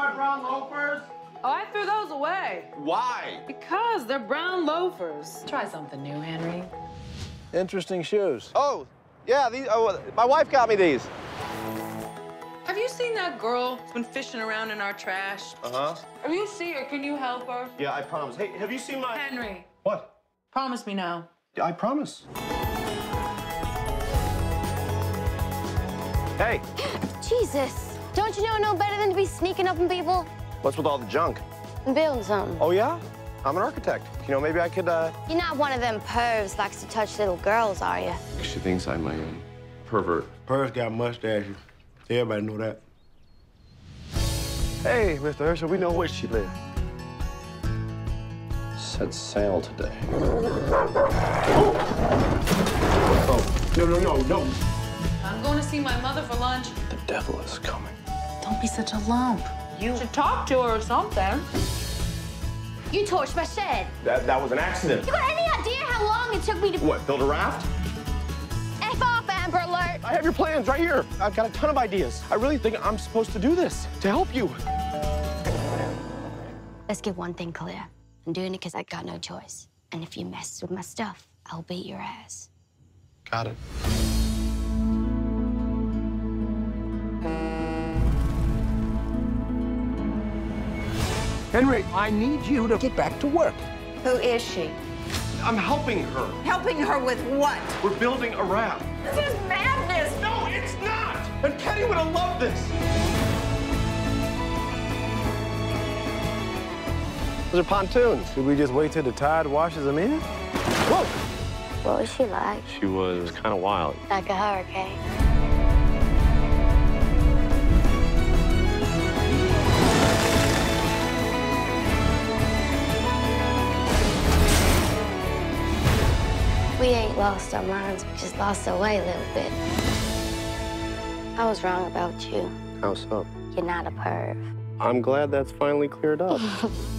my brown loafers? Oh, I threw those away. Why? Because they're brown loafers. Try something new, Henry. Interesting shoes. Oh, yeah, these. Oh, my wife got me these. Have you seen that girl who's been fishing around in our trash? Uh-huh. If you see her, can you help her? Yeah, I promise. Hey, have you seen my... Henry, What? promise me now. Yeah, I promise. Hey, Jesus. Don't you know no better than to be sneaking up on people what's with all the junk? and building something? Oh, yeah? I'm an architect. You know, maybe I could, You're not one of them pervs likes to touch little girls, are you? She thinks I'm a pervert. Pervs got mustaches. Everybody know that. Hey, Mr. Herschel, we know where she lives. Set sail today. Oh, no. I'm going to see my mother for lunch. The devil is coming. Don't be such a lump. You should talk to her or something. You torched my shed. That was an accident. You got any idea how long it took me to... What, build a raft? F off, Amber Alert. I have your plans right here. I've got a ton of ideas. I really think I'm supposed to do this to help you. Let's get one thing clear. I'm doing it because I got no choice. And if you mess with my stuff, I'll beat your ass. Got it. Henry, I need you to get back to work. Who is she? I'm helping her. Helping her with what? We're building a raft. This is madness! No, it's not! And Kenny would have loved this. Those are pontoons. Should we just wait till the tide washes them in? Whoa! What was she like? She was kind of wild. Like a hurricane. We ain't lost our minds, we just lost our way a little bit. I was wrong about you. How so? You're not a perv. I'm glad that's finally cleared up.